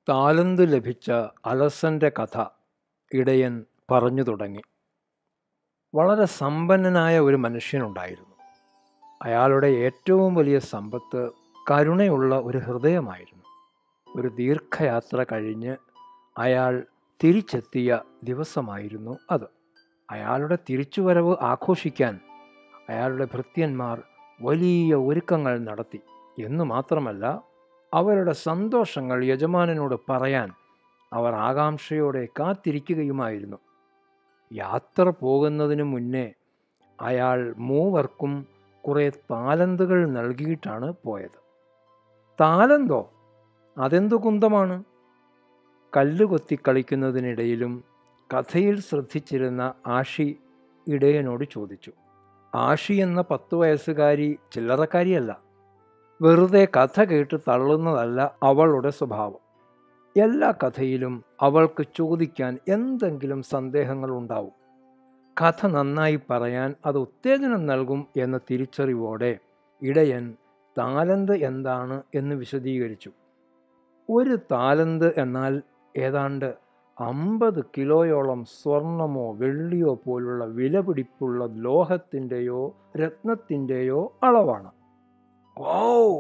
താലന്ത് ലഭിച്ച അലസൻ്റെ കഥ ഇടയൻ പറഞ്ഞു തുടങ്ങി. വളരെ സമ്പന്നനായ ഒരു മനുഷ്യനുണ്ടായിരുന്നു. അയാളുടെ ഏറ്റവും വലിയ സമ്പത്ത് കരുണയുള്ള ഒരു ഹൃദയമായിരുന്നു. ഒരു ദീർഘയാത്ര കഴിഞ്ഞ് അയാൾ തിരിച്ചെത്തിയ ദിവസമായിരുന്നു അത്. അയാളുടെ തിരിച്ചുവരവ് ആഘോഷിക്കാൻ അയാളുടെ ഭൃത്യന്മാർ വലിയ ഒരുക്കങ്ങൾ നടത്തി. എന്നു മാത്രമല്ല, അവരുടെ സന്തോഷങ്ങൾ യജമാനനോട് പറയാൻ അവർ ആകാംക്ഷയോടെ കാത്തിരിക്കുകയുമായിരുന്നു. യാത്ര പോകുന്നതിന് മുന്നേ അയാൾ മൂവർക്കും കുറേ താലന്തുകൾ നൽകിയിട്ടാണ് പോയത്. താലന്തോ? അതെന്തു കുന്തമാണ്? കല്ലുകൊത്തി കളിക്കുന്നതിനിടയിലും കഥയിൽ ശ്രദ്ധിച്ചിരുന്ന ആഷി ഇടയനോട് ചോദിച്ചു. ആഷി എന്ന 10 വയസ്സുകാരി ചില്ലറക്കാരിയല്ല. വെറുതെ കഥ കേട്ട് തള്ളുന്നതല്ല അവളുടെ സ്വഭാവം. എല്ലാ കഥയിലും അവൾക്ക് ചോദിക്കാൻ എന്തെങ്കിലും സന്ദേഹങ്ങൾ ഉണ്ടാവും. കഥ നന്നായി പറയാൻ അത് ഉത്തേജനം നൽകും എന്ന തിരിച്ചറിവോടെ ഇടയൻ താലന്ത് എന്താണ് എന്ന് വിശദീകരിച്ചു. ഒരു താലന്ത് എന്നാൽ ഏതാണ്ട് 50 കിലോയോളം സ്വർണമോ വെള്ളിയോ പോലുള്ള വിലപിടിപ്പുള്ള ലോഹത്തിൻ്റെയോ രത്നത്തിൻ്റെയോ അളവാണ്. ഓ,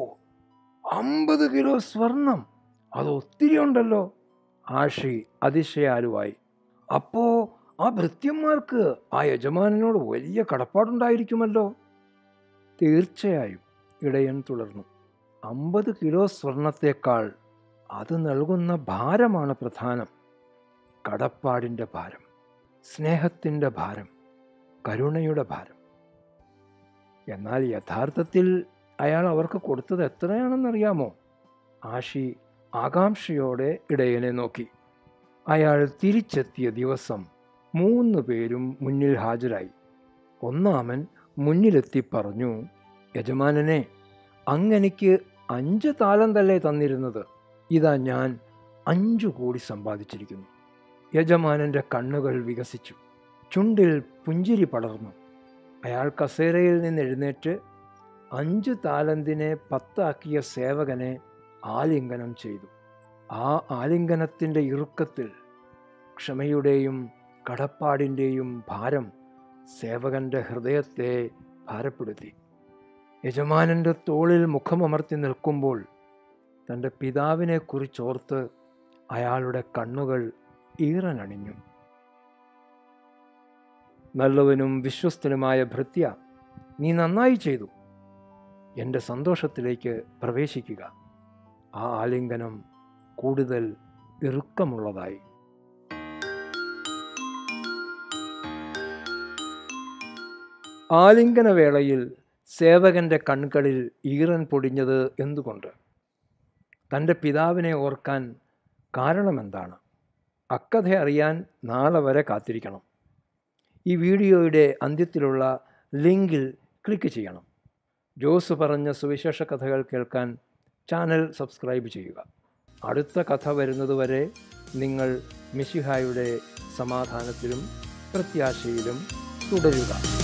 50 കിലോ സ്വർണം! അത് ഒത്തിരി ഉണ്ടല്ലോ! ആഷി അതിശയാലുവായി. അപ്പോ ആ ഭൃത്യന്മാർക്ക് ആ യജമാനനോട് വലിയ കടപ്പാടുണ്ടായിരിക്കുമല്ലോ? തീർച്ചയായും, ഇടയൻ തുടർന്നു. 50 കിലോ സ്വർണത്തേക്കാൾ അത് നൽകുന്ന ഭാരമാണ് പ്രധാനം. കടപ്പാടിൻ്റെ ഭാരം, സ്നേഹത്തിൻ്റെ ഭാരം, കരുണയുടെ ഭാരം. എന്നാൽ യഥാർത്ഥത്തിൽ അയാൾ അവർക്ക് കൊടുത്തത് എത്രയാണെന്നറിയാമോ? ആഷി ആകാംക്ഷയോടെ ഇടയനെ നോക്കി. അയാൾ തിരിച്ചെത്തിയ ദിവസം 3 പേരും മുന്നിൽ ഹാജരായി. ഒന്നാമൻ മുന്നിലെത്തി പറഞ്ഞു, യജമാനനെ, അങ്ങെനിക്ക് 5 താലന്തല്ലേ തന്നിരുന്നത്? ഇതാ ഞാൻ 5 കോടി സമ്പാദിച്ചിരിക്കുന്നു. യജമാനൻ്റെ കണ്ണുകൾ വികസിച്ചു, ചുണ്ടിൽ പുഞ്ചിരി പടർന്നു. അയാൾ കസേരയിൽ നിന്ന് എഴുന്നേറ്റ് 5 താലന്തിനെ 10 ആക്കിയ സേവകനെ ആലിംഗനം ചെയ്തു. ആ ആലിംഗനത്തിൻ്റെ ഇറുക്കത്തിൽ ക്ഷമയുടെയും കടപ്പാടിൻ്റെയും ഭാരം സേവകൻ്റെ ഹൃദയത്തെ ഭാരപ്പെടുത്തി. യജമാനൻ്റെ തോളിൽ മുഖമമർത്തി നിൽക്കുമ്പോൾ തൻ്റെ പിതാവിനെക്കുറിച്ചോർത്ത് അയാളുടെ കണ്ണുകൾ ഈറനണിഞ്ഞു. നല്ലവനും വിശ്വസ്തനുമായ ഭൃത്യ, നീ നന്നായി ചെയ്തു. എൻ്റെ സന്തോഷത്തിലേക്ക് പ്രവേശിക്കുക. ആ ആലിംഗനം കൂടുതൽ ഇറുക്കമുള്ളതായി. ആലിംഗനവേളയിൽ സേവകൻ്റെ കൺകളിൽ ഈറൻ പൊടിഞ്ഞത് എന്തുകൊണ്ട്? തൻ്റെ പിതാവിനെ ഓർക്കാൻ കാരണമെന്താണ്? അക്കഥ അറിയാൻ നാളെ വരെ കാത്തിരിക്കണം. ഈ വീഡിയോയുടെ അന്ത്യത്തിലുള്ള ലിങ്കിൽ ക്ലിക്ക് ചെയ്യണം. ജോസ് പറഞ്ഞ സുവിശേഷ കഥകൾ കേൾക്കാൻ ചാനൽ സബ്സ്ക്രൈബ് ചെയ്യുക. അടുത്ത കഥ വരുന്നതുവരെ നിങ്ങൾ മിശിഹായുടെ സമാധാനത്തിലും പ്രത്യാശയിലും തുടരുക.